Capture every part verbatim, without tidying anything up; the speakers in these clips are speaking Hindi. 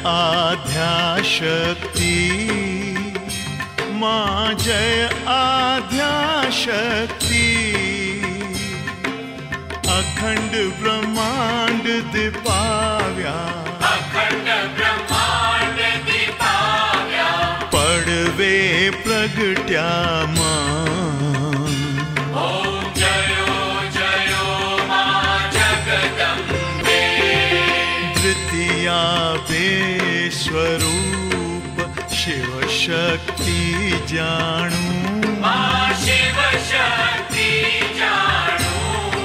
आद्याशक्ति, माँ जय आद्याशक्ति। अखंड ब्रह्मांड दीपाव्या, अखंड ब्रह्मांड दीपाव्या। पड़वे प्रगट्या माँ। ओम जयो जयो माँ जगदम्बे। तृतीया स्वरूप शिव शक्ति जानू, माँ शिव शक्ति जानू।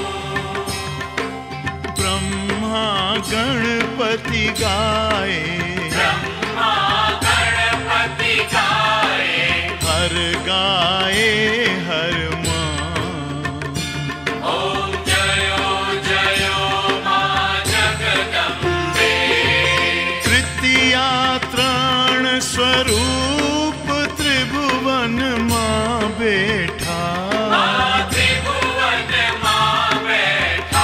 ब्रह्मा गणपति गाए, ब्रह्मा गणपति गाए। हर गाए हर माँ। ओम जयो जयो माँ जगदम्बे। तृतीया त्राण स्वरूप त्रिभुवन माँ बैठा, माँ त्रिभुवन माँ बैठा।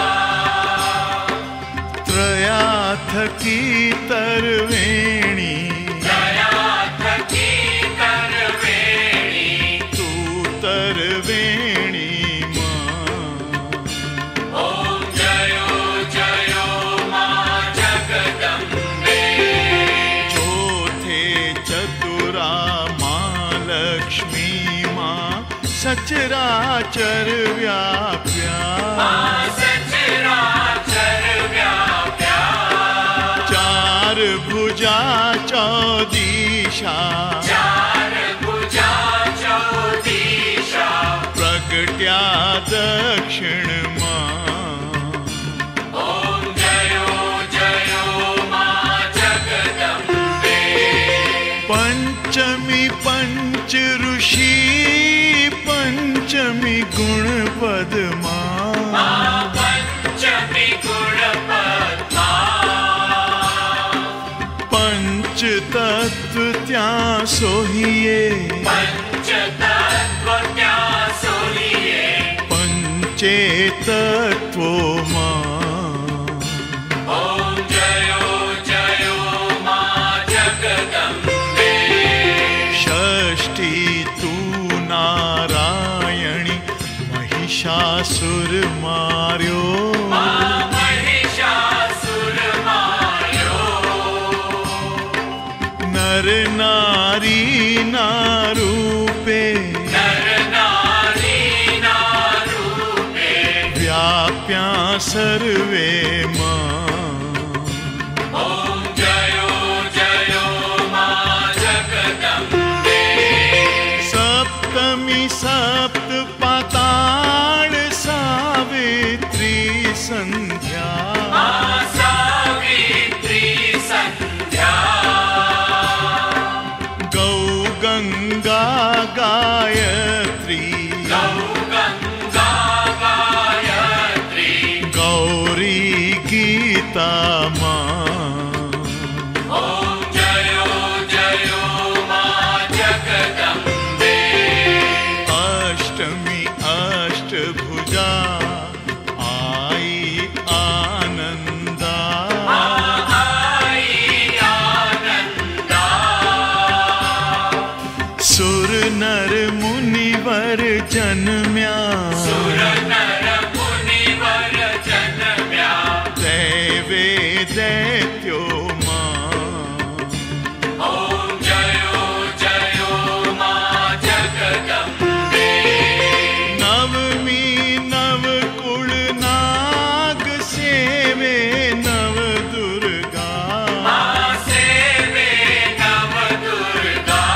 त्रयाथ की तरवेणी, त्रयाथ की तरवेणी। तू तरवेणी माँ। ओम जयो जयो माँ जगदम्बे। चौथे चतुरा माँ लक्ष्मी माँ सचराचर व्याप्या, माँ सचराचर व्याप्या। चार भुजा चौदीशा, चार भुजा चौदीशा। प्रगट्या दक्षिण माँ। ओम जयो जयो माँ जगदम्बे। पंचमी पंच ऋषि, पंचमी गुण पद्मा, माँ पंचमी गुण पद्मा। पंच तत्व त्या सोहिए, पंच तत्व त्या सोहिए। पंचे तत्वो माँ। ओम जयो जयो माँ जगदम्बे। षष्ठी तू नारायणी, महिषासुर मार्यो, माँ महिषासुर मार्यो। नर नारी नारूपे, नर नारी नारूपे। व्याप्या सर्वे माँ। ओम जयो जयो माँ जगदम्बे। सप्तमी सप्त पाताल सावित्री संध्या, माँ सावित्री संध्या। गौ गंगा गायत्री, गौ गंगा गायत्री। गौरी गीता माँ। ओम जयो जयो माँ जगदम्बे। अष्टमी अष्टभुजा आई आनंदा, आई आनंदा। सुर नर मुनिवर जन्म्या, सुर नर मुनिवर जन्म्या। दैवे दैत्यो माँ। ओम जयो जयो माँ जगदम्बे। नवमी नव कुल नाग सेवे नव दुर्गा, माँ सेवे नव दुर्गा।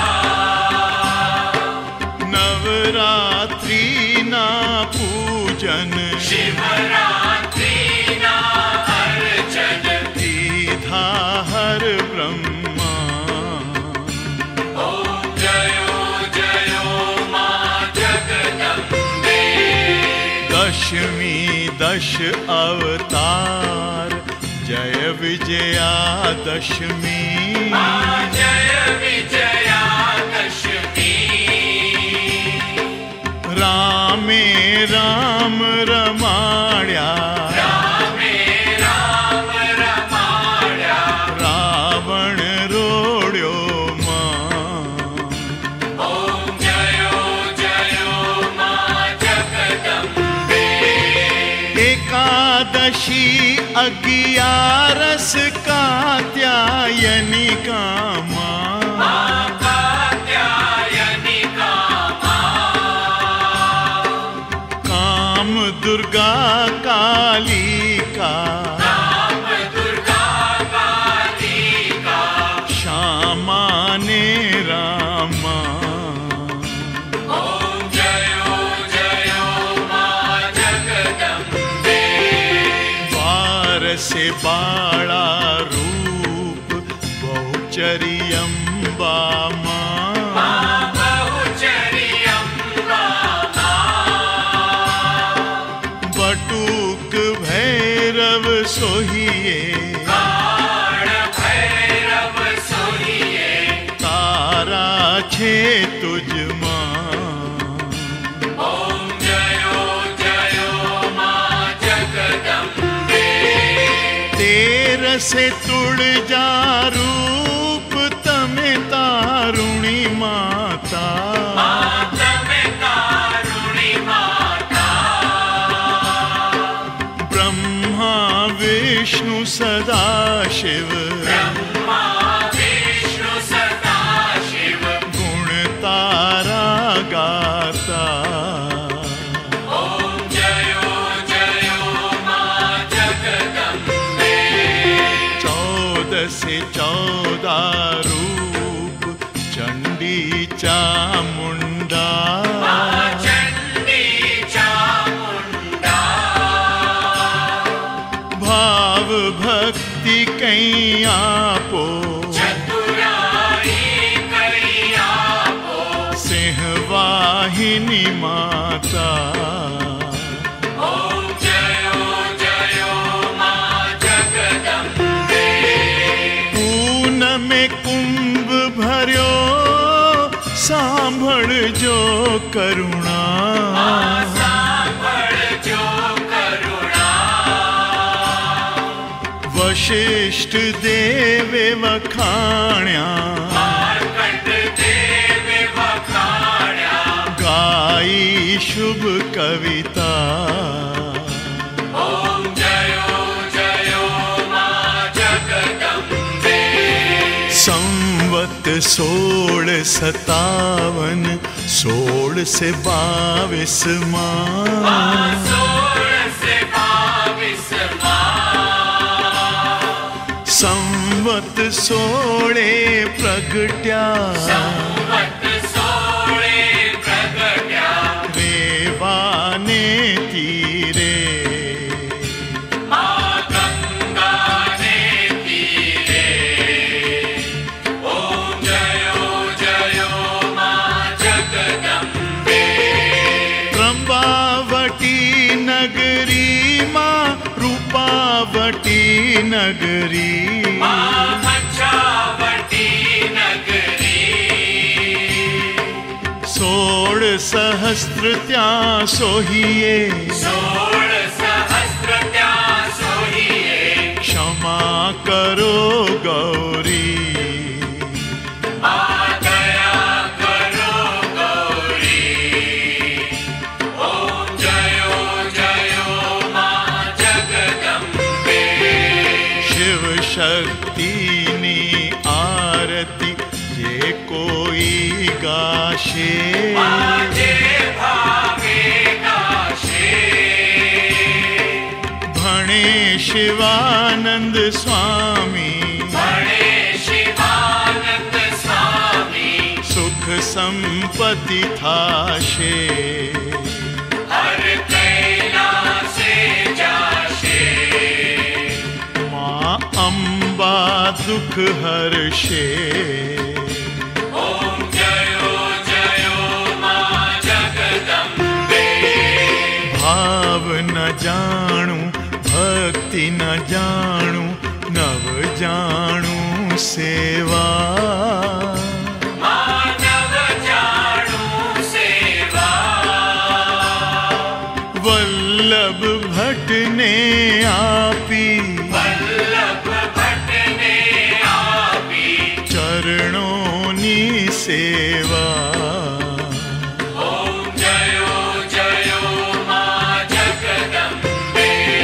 नवरात्रि ना पूजन, शिवरात्रि ना अर्चन। दीधा हर ब्रह्मा। ओम जयो जयो माँ जगदम्बे। दशमी दश अवतार, जय विजया दशमी, माँ जय विजया दशमी। रामे राम रमाड्या, रामे राम रमाड्या। रावण एकादशी अगियारस कात्यायनी का माँ, कात्यायनी का माँ, काम दुर्गा काली का, काम दुर्गा काली का, श्यामा ने रामा। ओम जयो जयो माँ जगदम्बे। वार से बाड़ा रूप बहुचरी अम्बा माँ, बहुचरी अम्बा माँ, बटुक भैरव सोहिए, बाण भैरव सोहिए, तारा छे तुझ माँ। ओम जयो जयो माँ जगदम्बे। तेर से तुड़ जा रूप तमे तारुणी माता, माता में तारुणी माता, ब्रह्मा विष्णु सदा शिव, ब्रह्मा विष्णु सदा शिव, गुण तारा गाता। ओम जयो जयो माँ जगदम्बे। चौदह से चौदह रूप चंडी चामुंडा, माँ चंडी चामुंडा, भाव भक्ति कई आपो, चतुराई कई आपो, सिंहवाहिनी माता। ओम जयो जयो माँ जगदम्बे। पून में कुंभ भर्यो सांभळ जो करुणा, सांभळ जो करुणा, वशिष्ठ देवे वखाण्या, मार्कंड देवे वखाण्या, गाई शुभ कविता। ओम जयो जयो माँ जगदम्बे। संवत सोल सतावन सोल से बाविस माँ, सोल से बाविस माँ, संवत सोळे प्रगट्या, संवत सोळे प्रगट्या, रेवाने तीरे, माँ गंगा ने तीरे। ओम जयो जयो माँ जगदम्बे। त्रंबावटी नगरी माँ, रूपावटी नगरी, माँ मच्छावटी नगरी, सोळ सहस्त्र त्या सोहिए, सोल सहस्त्र त्या सोहिए, क्षमा करो गौरी। माँ दया करो गौरी। ओम जयो जयो माँ जगदम्बे। शिव शक्ति नी आरती जे कोई गाशे, माजे भावे गाशे, भणे शिवानंद स्वामी, बड़े शिवानंद स्वामी, सुख संपत्ति थाशे। हर कैलासे जाशे, माँ अम्बा दुख हर्षे, ओम जयो जयो माँ जगदम्बे। भाव न जाणू भक्ति न जाणू नव जाणू सेवा, मानव जाणू सेवा, वल्लभ भट्ट ने आपी, वल्लभ भट्ट ने आपी, चरणों नी सेवा। ओम जयो जयो माँ जगदम्बे।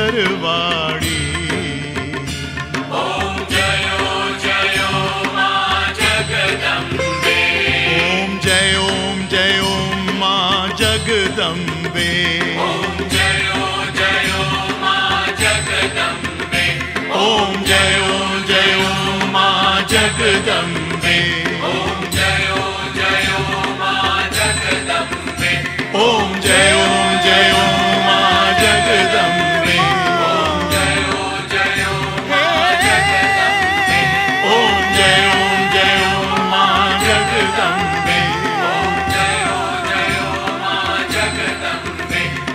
परवाड़ी। ॐ जयो जयो मा जगदम्बे। ओम जय ओम जय ओम माँ जगदम्बे। ॐ जयो जयो मा जगदम्बे। ओम जय ओम जय ओम माँ जगदम्बे। ॐ जयो जयो मा जगदम्बे। ओम जय ओम जय ओम माँ जगदम्बे। ॐ जयो जयो मा जगदम्बे। ओम जय ओम जय ओम माँ जगदम्बे। ॐ जयो जयो मा जगदम्बे।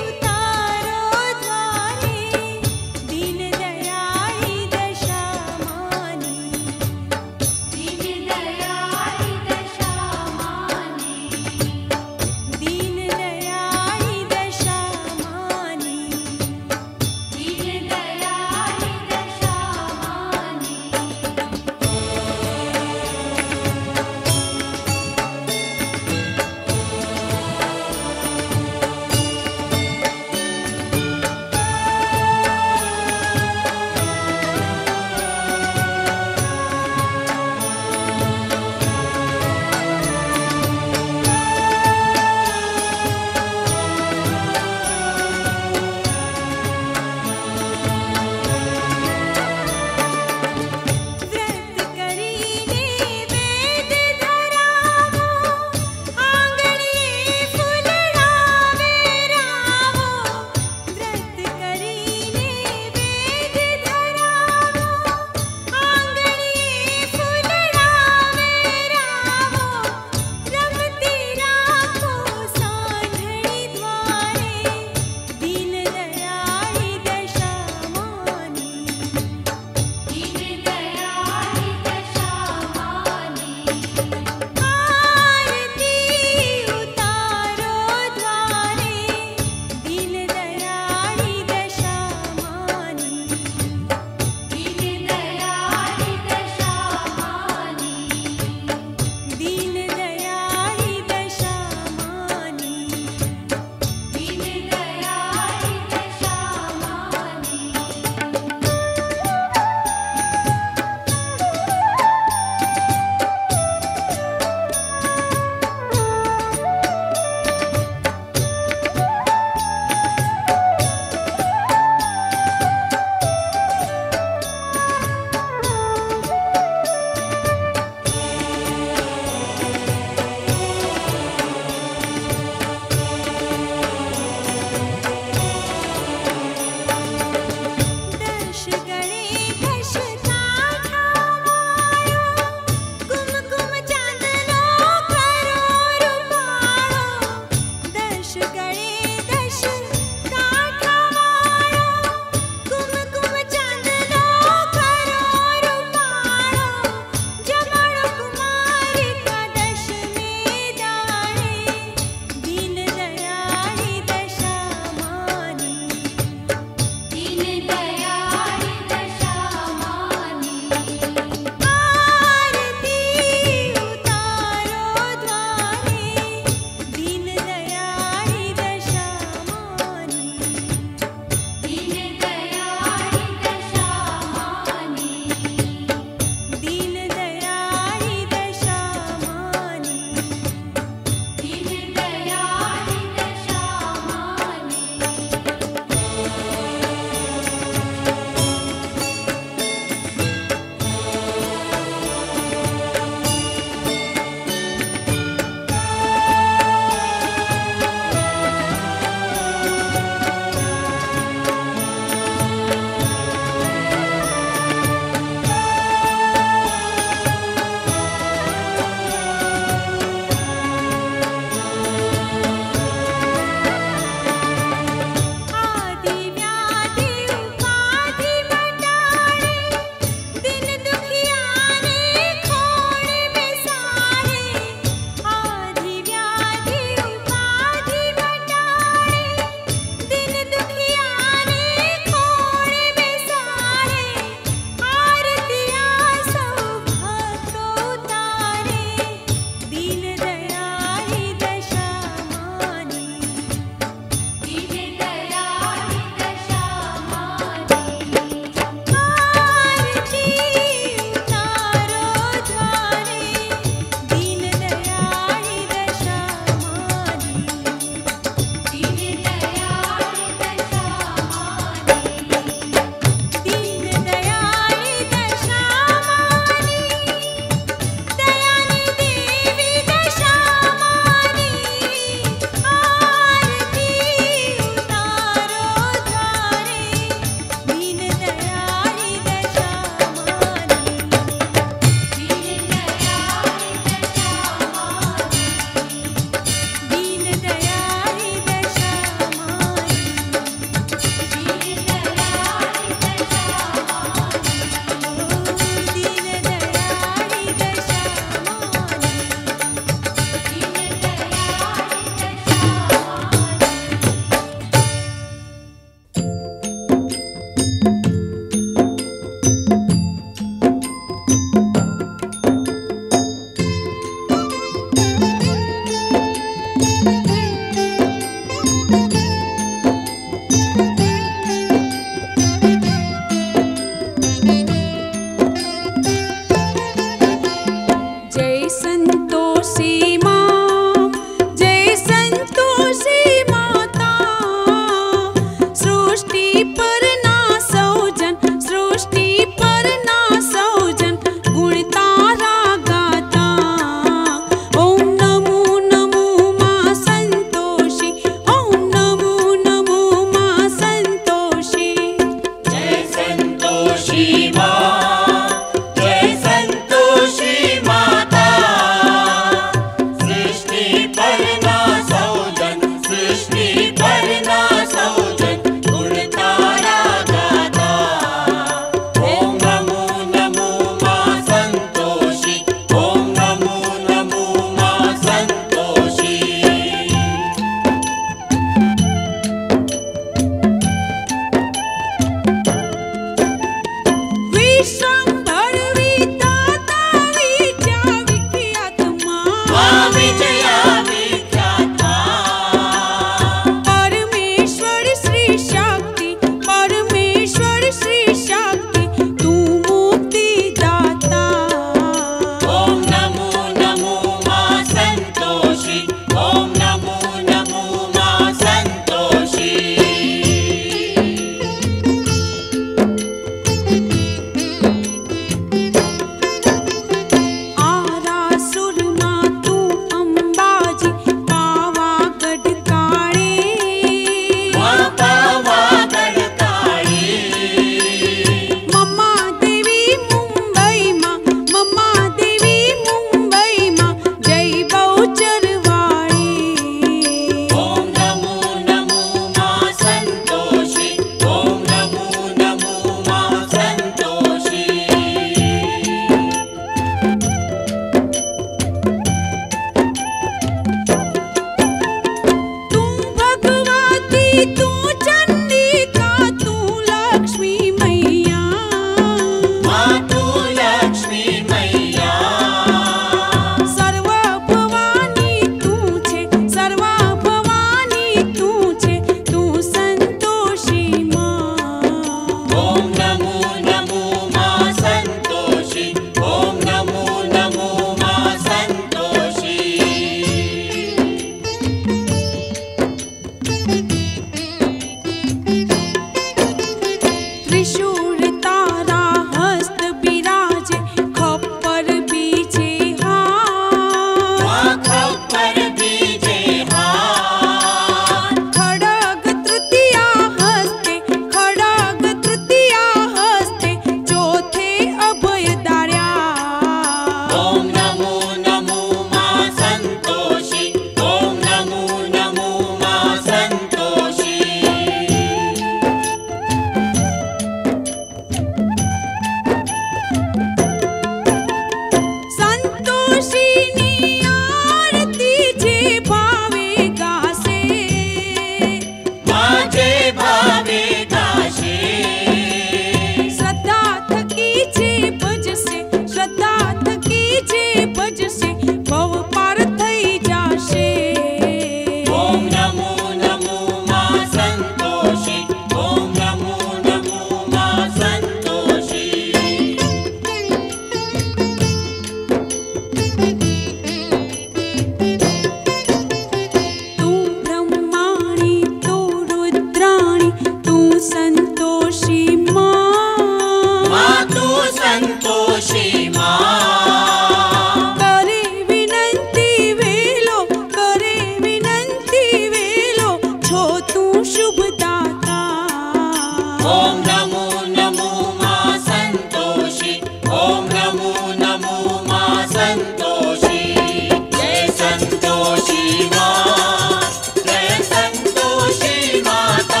संतोषी माँ। करे विनंती वेलो, करे विनंती वेलो, छो तू शुभदाता। ओम नमो नमो माँ संतोषी, ओम नमो नमो माँ संतोषी। जय संतोषी माँ, जय संतोषी माता।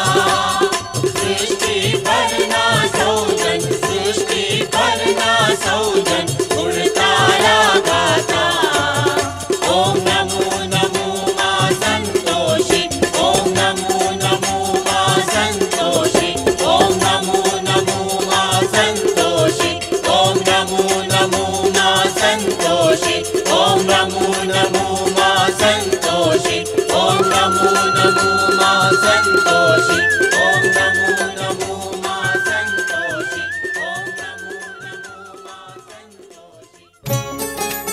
सृष्टि भरना सौजन, सृष्टि भरना सौजन, उड़तारा गाता। ओम नमो नमो माँ संतोषी, ओम नमो नमो माँ संतोषी, ओम नमो नमो माँ संतोषी, ओम नमो नमो माँ संतोषी, ओम नमो नमो माँ संतोषी, ओम नमो नमो माँ संतोषी, ओम नमो नमो माँ संतोषी, ओम नमो नमो माँ संतोषी।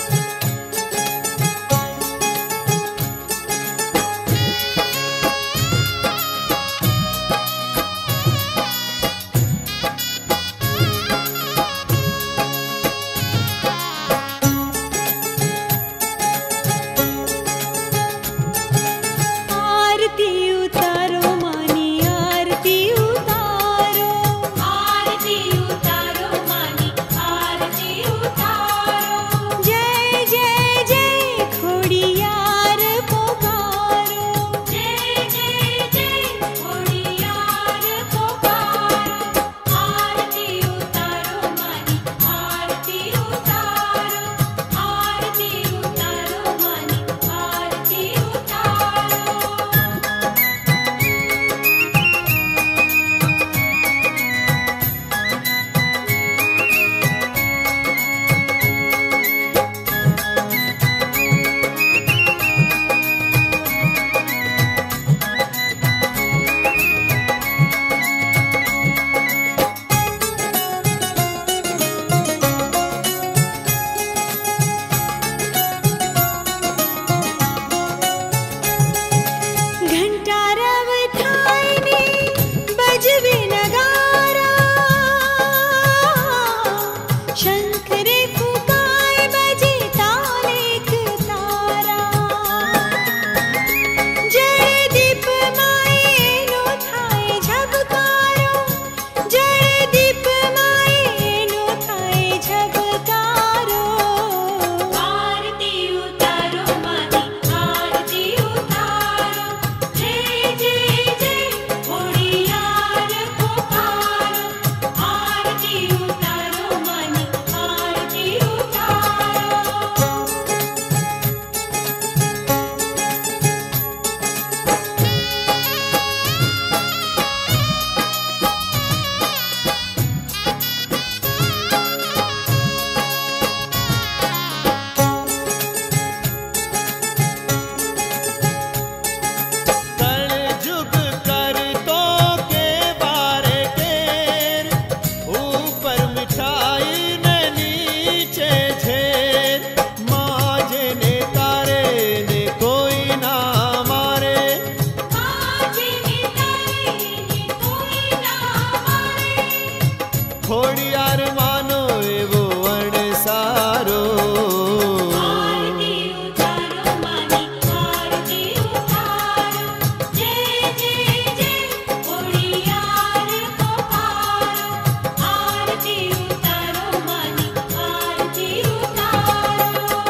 आरती उतारो मानी, आरती उतारो, आरती उतारो मानी, आरती उतारो। जय जय जय खोड़ियार पुकारो। जय जय जय खोड़ियार पुकारो। आरती उतारो मानी, आरती उतारो, आरती उतारो मानी, आरती उतारो। घंटा रव थायने बजवे नगारा, शंख रे फुकाए बजे तालेक तारा। जय दीप माए नो थाए झबकारो, जय दीप माए नो थाए झबकारो। आरती उतारो मानी, आरती उतारो। जय जय जय खोड़ियार पुकारो। आरती उतारो मानी, आरती उतारो। कण जुग कर तो के बारे केर, ऊपर मिठाई ने नीचे झेर। माजे ने तारे ने कोई ना मारे, माजे ने तारे ने कोई ना मारे। खोड़ियार मानो एवो अणसारो। आरती उतारो मानी, आरती उतारो। जय जय जय खोड़ियार पुकारो। आरती उतारो मानी, आरती उतारो।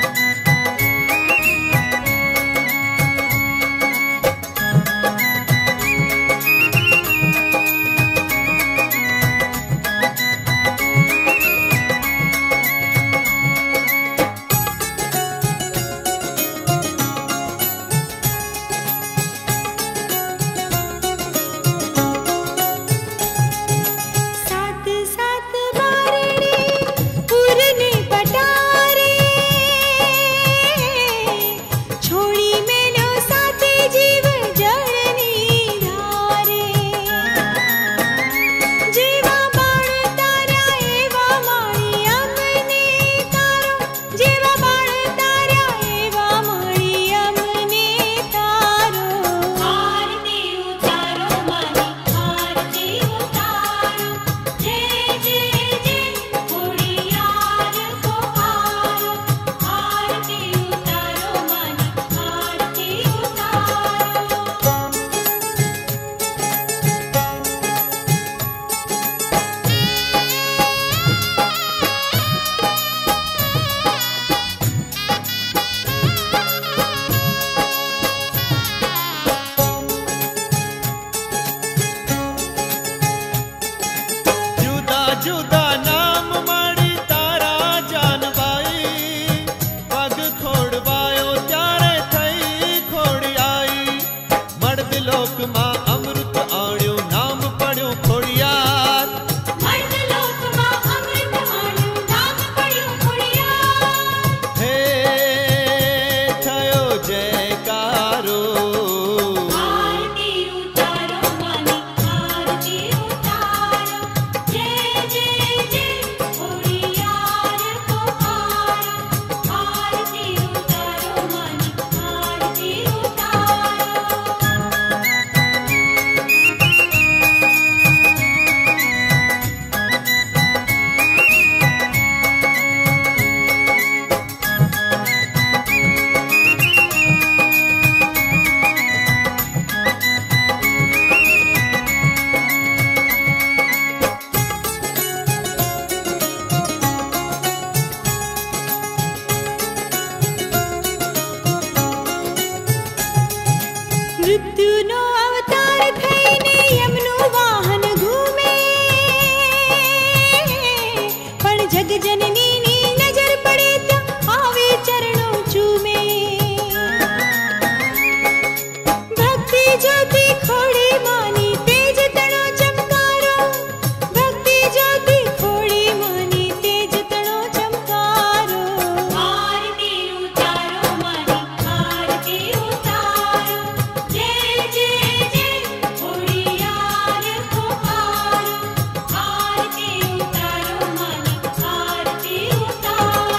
जय मृत्युनो अवतार थईने यमनु वाहन घूमे, पण जग जननी नी नजर पड़े त्या आवे चरणों चूमे। भक्ति ज्योति खोड़ी मानी तेज तणो चमकारो, भक्ति ज्योति खोड़ी मानी तेज तणो चमकारो। आरती उतारो मानी आरती उतारो, जय जय जय खोड़ियार पुकारो। आरती उतारो मानी आरती उतारो।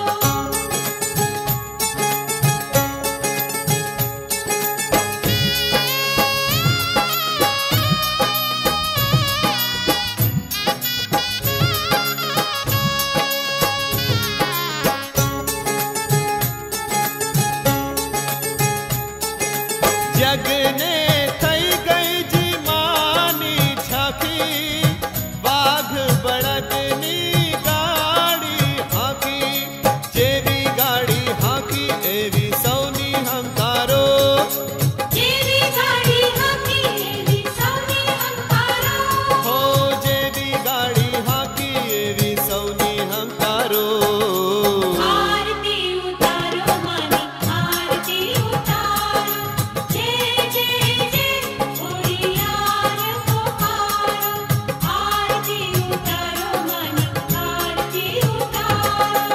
जग ने थई गई जी मानी झांकी, बाघ बड़कनी गाड़ी हाकी, जेवी गाड़ी हाकी एवी सौनी हंकारो। जेवी गाड़ी हाकी एवी सौनी हंकारो, हो जेवी गाड़ी हाकी एवी सौनी हंकारो। आरती उतारो मानी आरती उतारो, जय जय जय खोड़ियार पुकारो। आरती उतारो मानी आरती उतारो।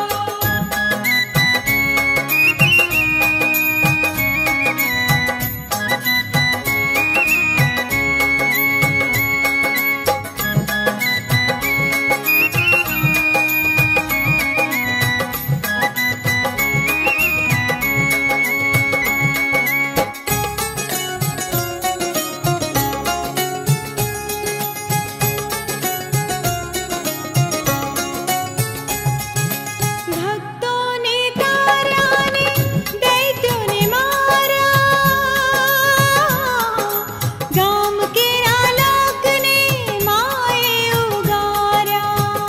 भक्तों ने तारा ने दैत्यों ने मारा, गाम के आलोक ने माए उगारा।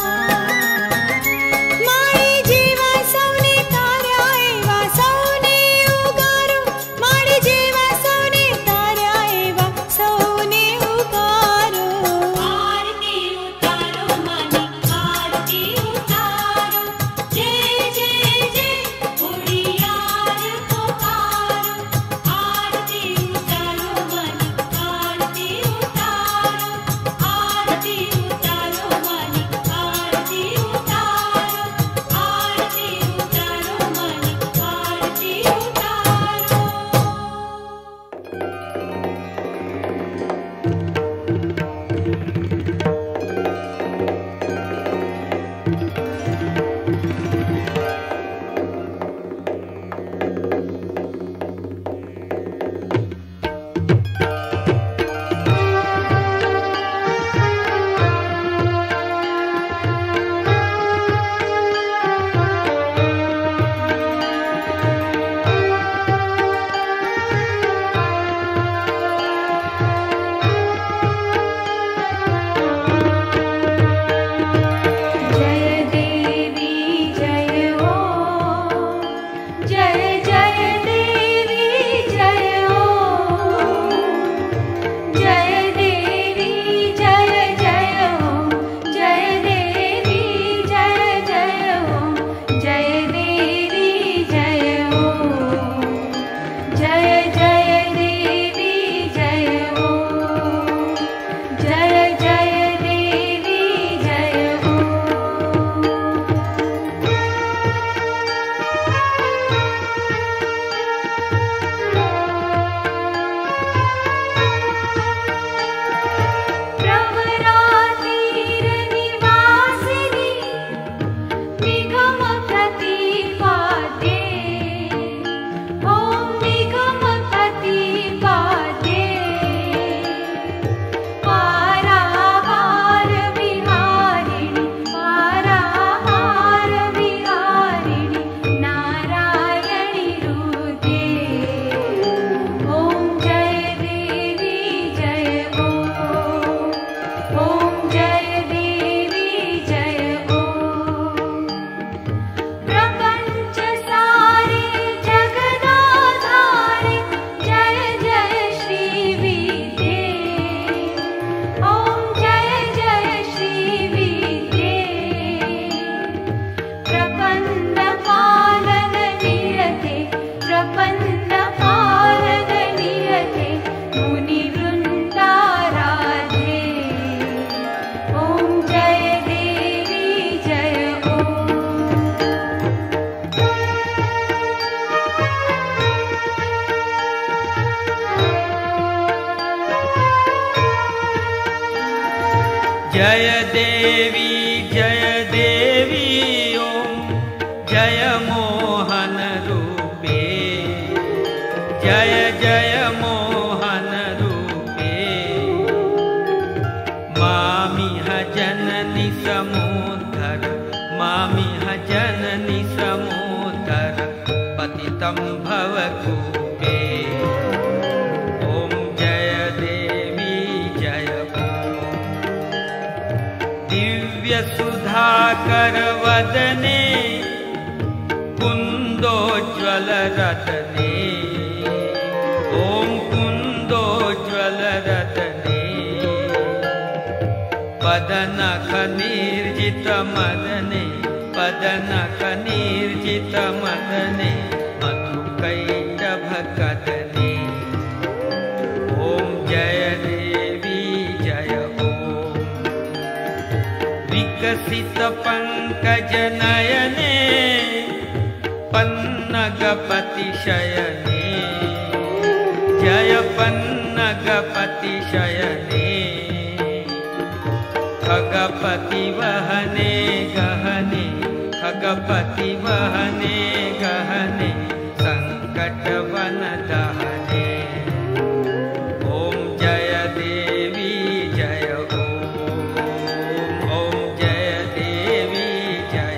माड़ी जीवा सौने तारा एवा सौने उगारो, माड़ी जीवा सौने तारा एवा सौने उगारो। आरती उतारो मानी आरती उतारो, जय जय जय खोड़ियार पुकारो। आरती उतारो मानी आरती उतारो, आरती उतारो मानी आरती उतारो, आरती उतारो मानी आरती उतारो। जय देवी जय हो, जय जय देवी जय हो, जय देवी जय जय हो, जय देवी जय जय हो, जय देवी जय हो, जय जय देवी जय हो, जय जय देवी जय हो। प्रवरातीर निवासिनी निगम प्रतिपाद्ये, ॐ निगम जय देवी जय देवी ओम जय मोहन रूपे जय जय मोहन रूपे मामिह जननी समुद्धर मामिह जननी समुद्धर पतितं भवकूपे ओम जय देवी जय ओम दिव्य सुधाकर वदने कुंदोज्वल रत्ने ओम कुंदोज्वल रत्ने पदनख निर्जित मदने पदनख निर्जित मदने मधुकैटभ कदने ओम जय देवी जय ओम विकसित पंकज नयने पन्नगपति शयने जय पन्नगपति शयने खगपति वहने गहने खगपति वहने गहने संकट वन दहने ओम जय देवी जय ओम ओम जय देवी जय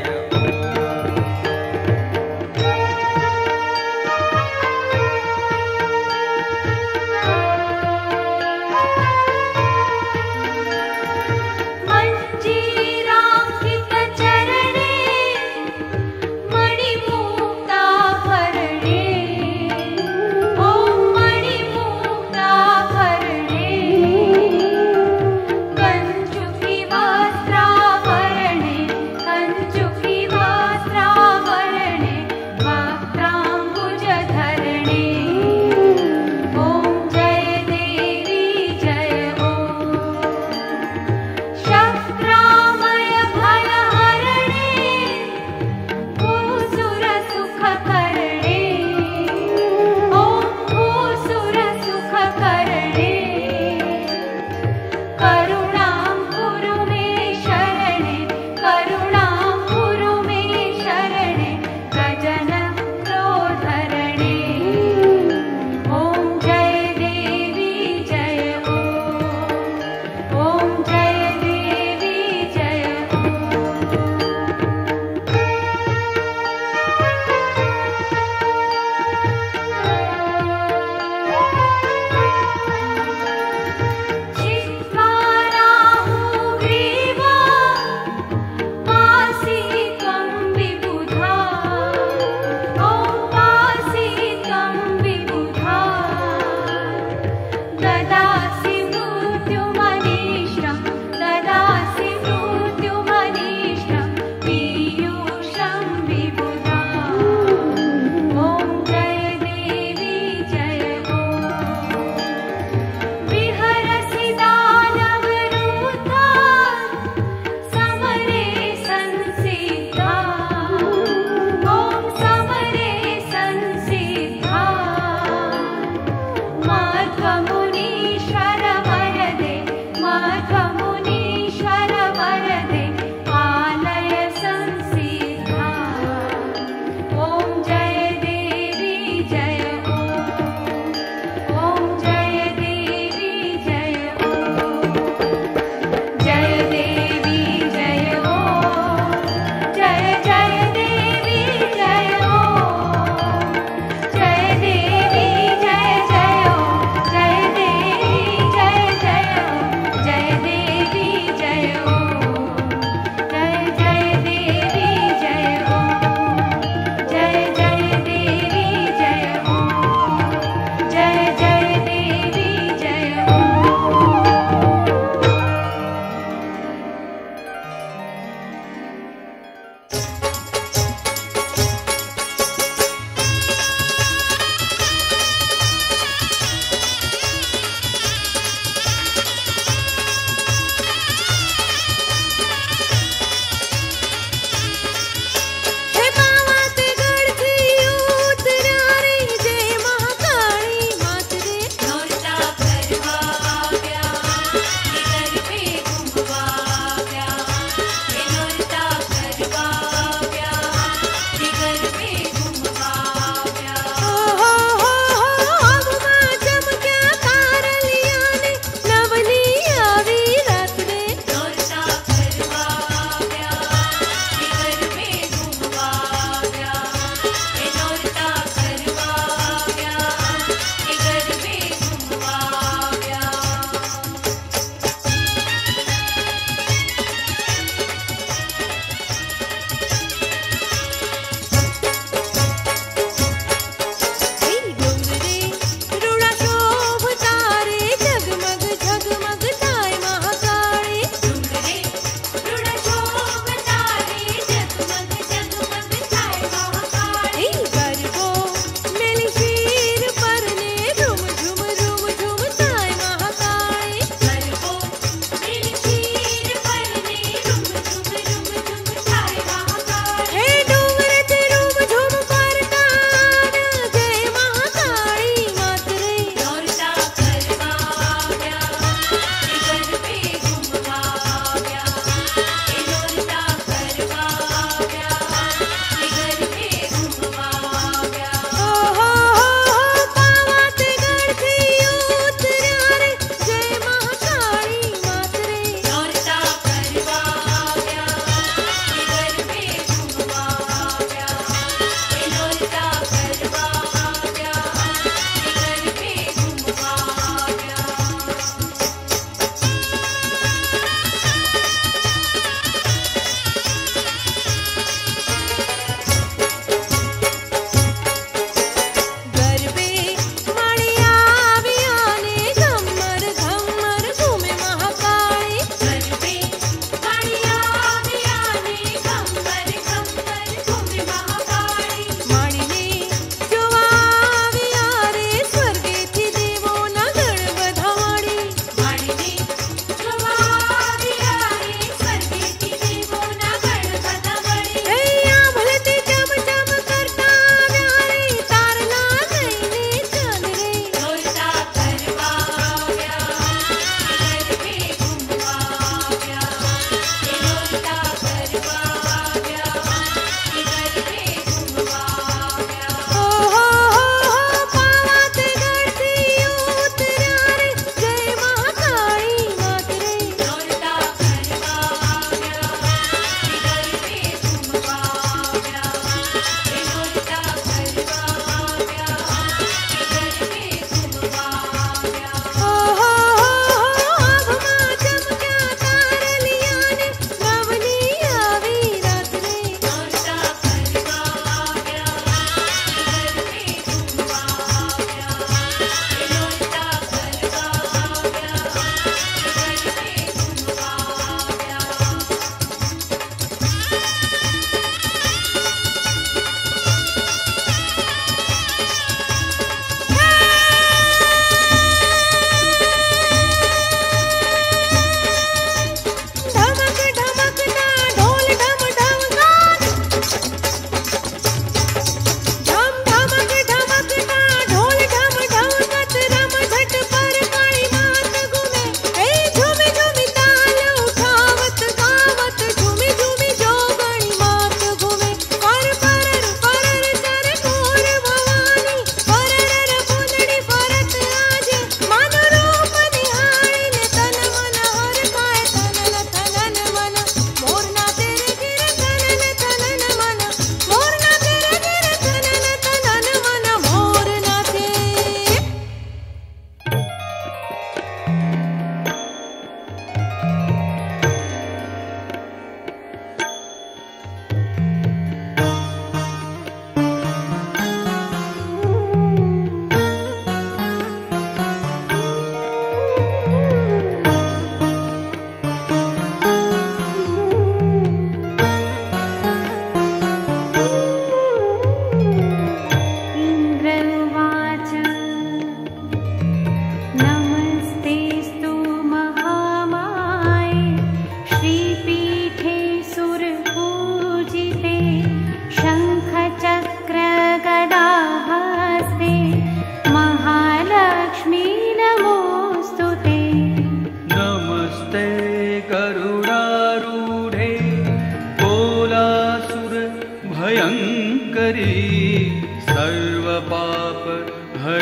मंजीरांकित चरणे मणिमुक्ताभरणे ओम मणिमुक्ताभरणे कंचुकी वस्त्राभरणे कंचुकी वस्त्राभरणे वक्त्रांबुजधरणे ओम जय देवी जय ओम शक्रामय भयहरणे भूसुर सुखकरणे ओम भूसुर सुखकरणे करुणां कुरु मे शरणे करुणां कुरु मे शरणे गजन क्रोधरणे ओम जय देवी जय ओम ओम जय देवी जय चित्वा राहुग्रीवा पासि त्वं विबुधा ॐ पासि त्वं विबुधा ददासि मृत्युमनीष्टं ददासि मृत्युमनीष्टं पीयूषं विबुधा ॐ जय देवी जय ॐ विहरसि दानवरूथा समरे संसिद्धा ॐ समरे संसिद्धा माध्वमुनीश्वर वरदे माध्वमुनीश्वर वरदे पालय संसिद्धा ॐ जय देवी जय ॐ ॐ जय देवी जय ॐ जय देवी जय ॐ जय जय देवी जय ॐ जय देवी जय जय ॐ जय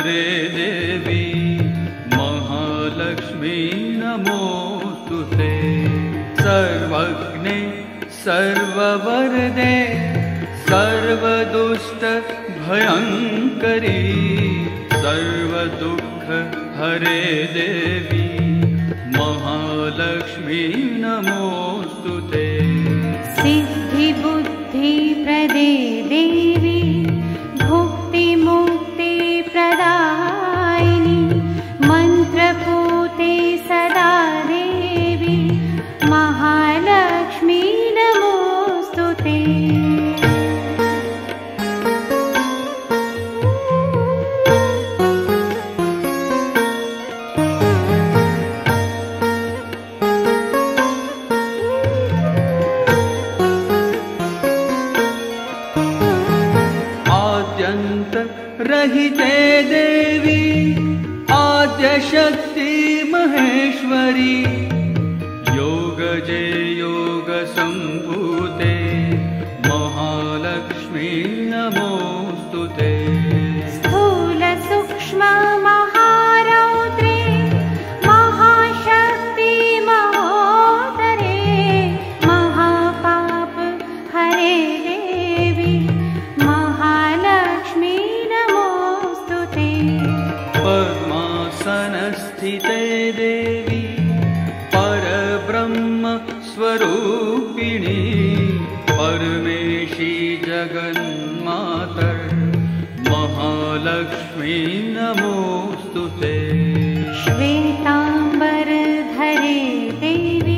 हरे देवी महालक्ष्मी नमोस्तुते। सर्वज्ञे सर्ववरदे सर्वदुष्ट भयंकरी सर्वदुःख हरे देवी महालक्ष्मी नमोस्तुते। सिद्धि बुद्धि प्रदे देवी भुक्ति मुक्ति प्रदायिनी मंत्रपूते सदा देवी महालक्ष्मी नमोस्तुते। रहिते देवी आद्य शक्ति महेश्वरी योग जे योग संभूते महालक्ष्मी नमोस्तुते। स्थूल सूक्ष्म महारौद्रे महाशक्ति महोदरे महापाप हरे देवी महालक्ष्मी नमोस्तुते। पद्मासनस्थिते देवी परब्रह्म स्वरूपिणी परमेशी जगन्मातर महालक्ष्मी नमोस्तुते। श्वेतांबर धरे देवी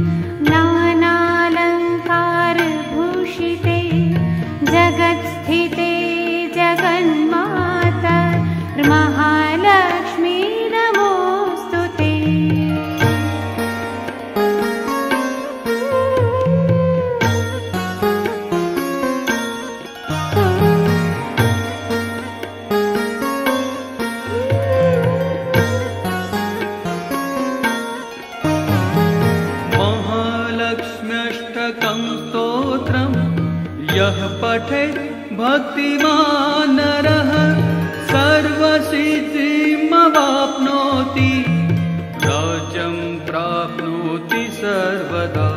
नानालंकार भूषिते जगत्स्थिते जगन्माता महालक्ष्मी नमोस्तुते। महालक्ष्म्यष्टकं स्तोत्रं यः पठेत् भक्तिमान् नरः सर्वसिद्धिमवाप्नोति राज्यं प्राप्नोति सर्वदा।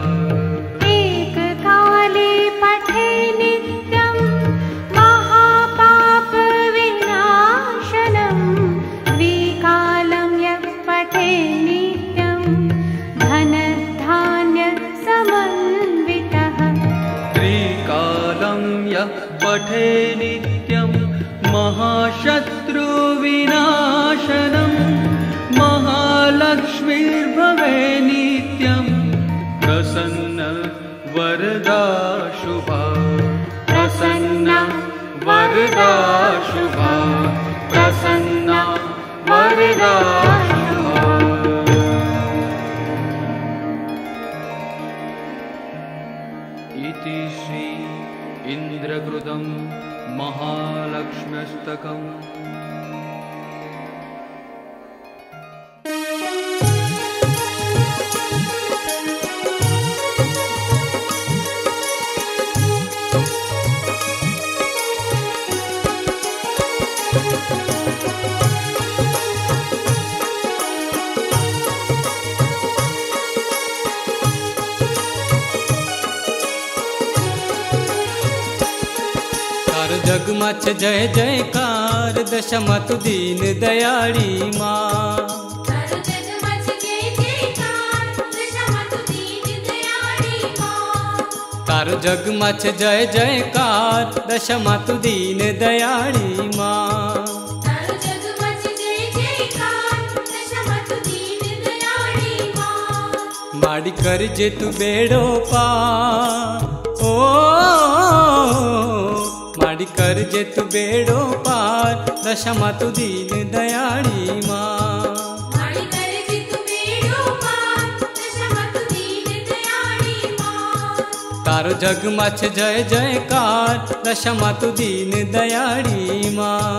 एककाले पठे नित्यं महापाप विनाशनं द्विकालं यः पठे नित्यं धनधान्य समन्वितः। त्रिकालं यः पठे नित्यं महाशत्रुविनाशनं महालक्ष्मीर्भवे नित्यं प्रसन्न वरदा शुभा प्रसन्न वरदा शुभा प्रसन्न वरदा शुभा। इति श्री इन्द्रकृतं महालक्ष्म्यष्टकम्। जगमच जय जयकार दशमतु दीन दयाड़ी माँ। तारो जगमच जय जयकार दशमतु दीन दयाड़ी माँ। माड़ी कर जे तू बेड़ो पार ओ माड़ी कर जे तू बेड़ो पार दशमतु दीन दयाड़ी माँ। तारो जगमच जय जयकार दशमतु दीन दयाड़ी माँ।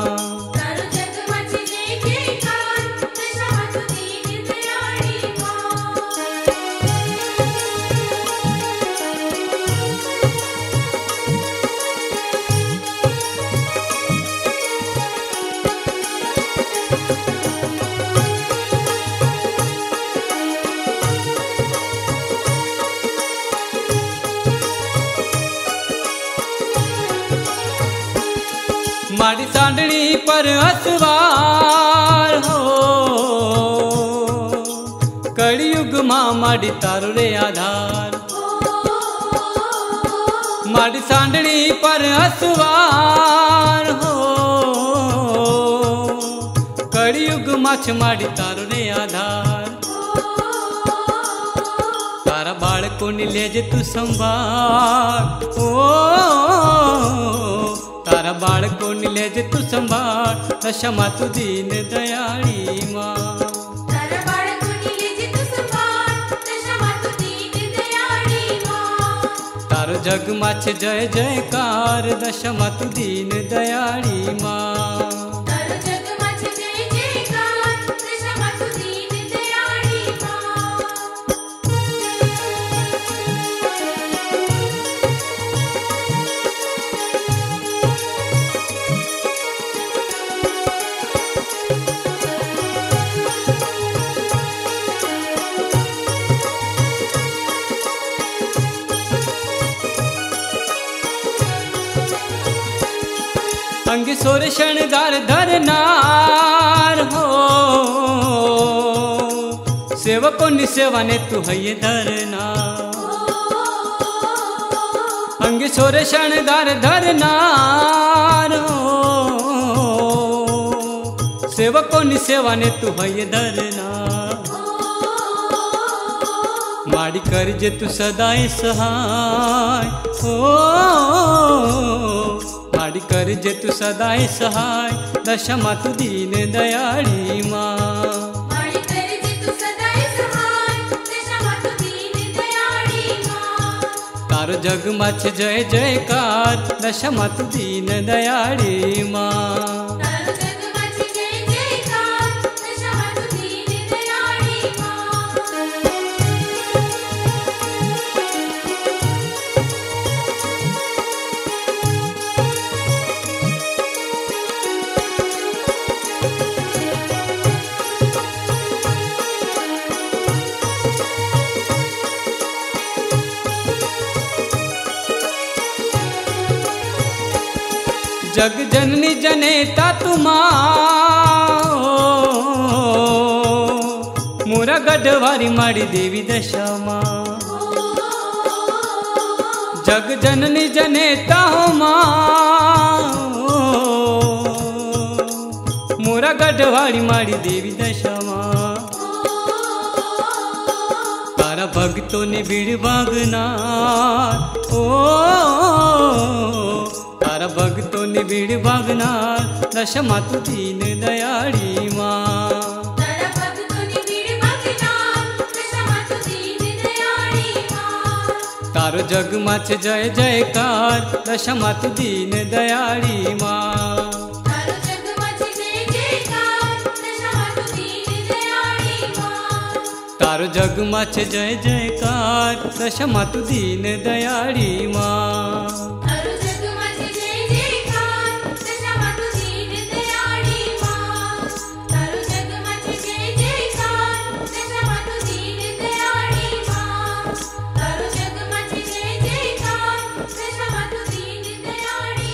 पर असवार हो कलयुग मां माडी तारो रे आधार माडी सांडणी पर असवार हो कलयुग माछ माडी तारो रे आधार तारा बाळको ने लेजे तू संभाळ ओ तारा बाळको ने लेजे तू संभाळ दशमा तू दीन दयाळी मां तारा बाळकोनी लेजे तू संभाळ दशमा तू दीन दयाळी मां तारो जग माछ जय जयकार दशमा तू दीन दयाळी मां तारो जग माछ जय जयकार दशमा तू दीन दयाळी मां अंग सोर शणगार धरनार हो सेवको नि सेवा ने तू है धरना अंग सोर शणगार धरनार हो सेवको नि सेवा ने तू है धरना माड़ी कर जे तू सदाई सहाय हो माड़ी कर जे तू सदाई सहाय दशमा तू दीन दयाळी मां माडी कर जे तू सदाई सहाय दशमा तू दीन दयाळी मां तारो जग माछ जय जयकार दशमा तू दीन दयाळी मां तारो जग माछ जय जयकार दशमा तू दीन दयाळी मां जग जननी जनेता तुमा मोरा गढ़वारी माड़ी देवी दशमा जग जननी जनेता हो मां मोरा गढ़वारी माड़ी देवी दशमा तारा भक्तों ने बीड़ बागना ओ तारा भक्तों ने बीड़ बागना दशमा तू दीन दयाळी मां तारा भक्तोनी बीड़ बागना दशमा तू दीन दयाळी मां तारो जग माछ जय जयकार दशमा तू दीन दयाळी मां तारो जग माछ जय जयकार दशमा तू दीन दयाळी मां तारो जग माछ जय जयकार दशमा तू दीन दयाळी मां तारो जग माछ जय जयकार दशमा तू दीन दयाळी मां तारो जग माछ जय जयकार दशमा तू दीन दयाळी मां तारो जग माछ जय जयकार दशमा तू दीन दयाळी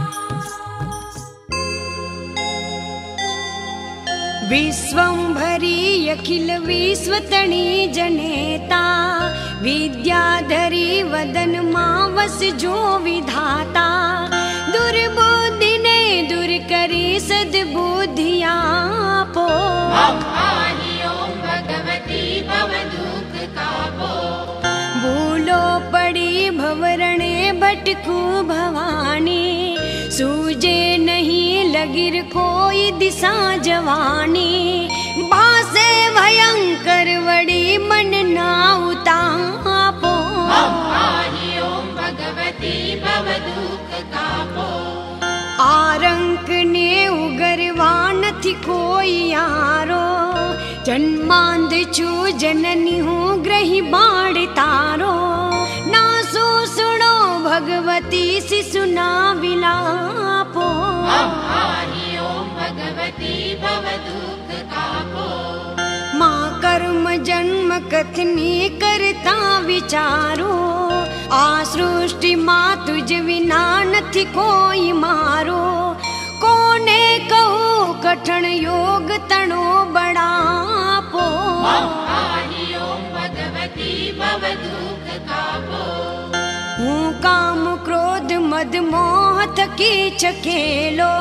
मां विश्वंभरी अखिल विश्वतणी जनेता विद्याधरी वदन मावस जो विधाता दुर्बुद्धि ने दूर करी सद्बुद्धिया पो आहि ओम भगवती भव दुख कापो भूलो पड़ी भवरणे भटकू भवानी सूझे नहीं लगिर कोई दिशा जवानी भासे भयंकर वड़ी मन ना उतापो आहि ओम भगवती भव दुख कापो आरंक ने उगरवा नथी कोई यारो जन्मांध छू जननी हूँ ग्रही बाण तारो ना सो सुनो भगवती शिशुना विलापो आहि ओम भगवती भव दुख कापो माँ कर्म जन्म कथनी करता विचारो आ सृष्टि माँ तुझ विना नथी कोई मारो कोण ने कहूँ कठिन योग तणो बड़ापो आहि ओम भगवती भव दुख कापो हूँ काम क्रोध मद मोह थकी चकेलो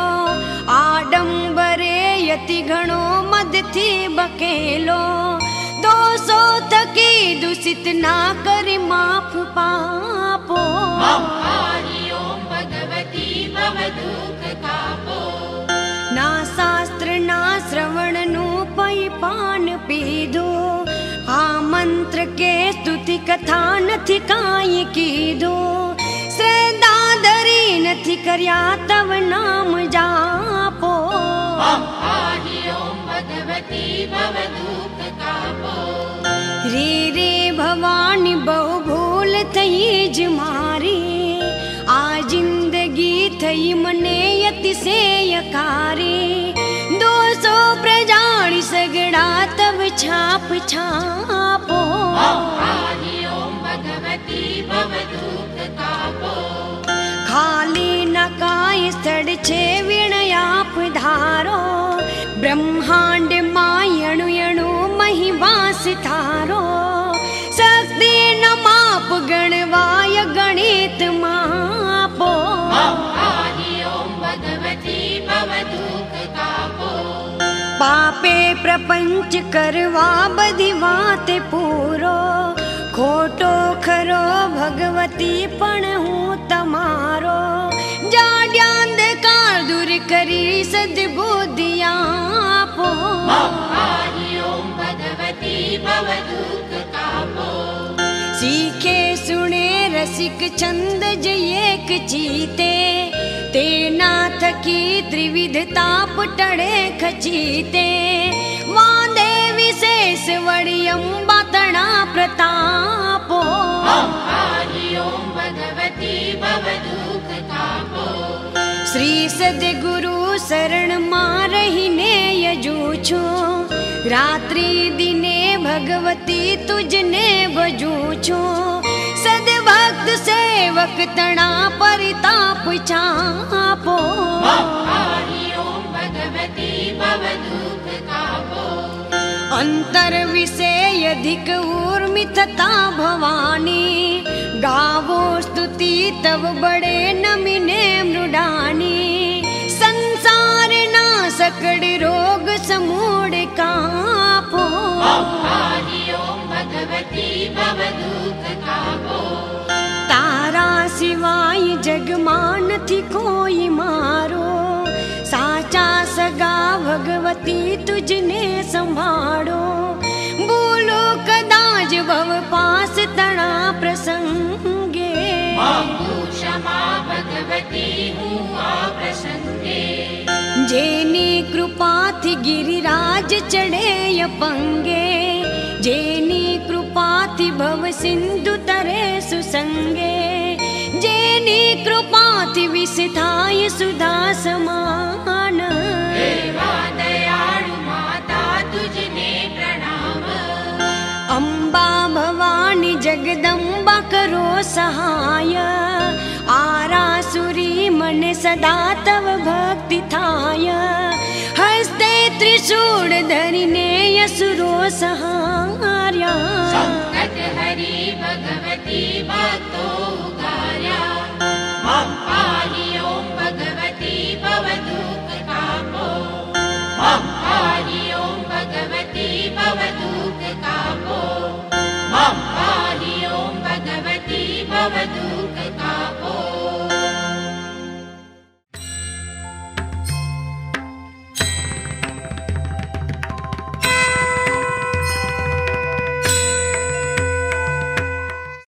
आडंबरे यति घणो मद थी बकेलो दोषो थकी दूषित ना करी माफ पापो आहि ओम भगवती भव दुख कापो ना शास्त्र ना श्रवण नु पई पान पीधो आ मंत्र के स्तुति कथा नथी काई कीधो श्रद्धा धरी नथी कर्या तव नाम जापो आहि ओम भगवती भव दुख कापो रे रे भवानी बहु भूल थई ज मारी आ जिंदगी थई मने यति से यकारी दोसो प्रजाणी सगड़ा तब छाप छापो आहि ओम भगवती भव दुख कापो खाली न काय सड़ छे विण आप धारो ब्रह्मांड मायणु यणु महिवास थारो शक्ति न माप गणवाय गणित मापो आहि ओम भगवती भव दुख कापो पापे प्रपंच करवा बधी वाते पूरो खोटो खरो भगवती पण हूँ तमारो जाड्या अंधकार दूर करी सद्बुद्धि आपो आहि ओम भगवती भव दुख कापो सीखे सुने रसिक छंद जयेक चीते तेना थकी त्रिविध ताप टड़े खचीते वादे विशेष वड़ी अम्बा तणा प्रतापो आहि ओम भगवती भव दुख कापो श्री सद्गुरु शरण मारहिने यजूछो रात्रि दिने भगवती तुझने बजूछो सद्भक्त सेवक तणा परिताप छापो आहि ओम भगवती भव दुख कापो अंतर विषय अधिक ऊर्मि तथा भवानी गावो स्तुति तब बड़े नमिने मृडानी संसार ना सकड़ रोग समूढ़ कापो आहि ओम भगवती भव दुख कापो तारा सिवाय जग मान थी कोई मारो साचा सगा भगवती तुझने संभाड़ो बोलो कदाच भव पास तणा प्रसंगे क्षमा भगवती हूँ आ प्रसंगे जेनी कृपा थी गिरिराज चढ़े अपंगे जेनी कृपा थी भव सिंधु तरे सुसंगे जेनी कृपा थी विसिथाय सुधा समान देवा दयाळु माता तुझने प्रणाम अम्बा भवानी जगदम्बा करो सहाय आरासुरी मन सदा तव भक्ति थाय हस्ते त्रिशूल धरिने यसुरो सहार्या संकट हरि भगवती भक्तो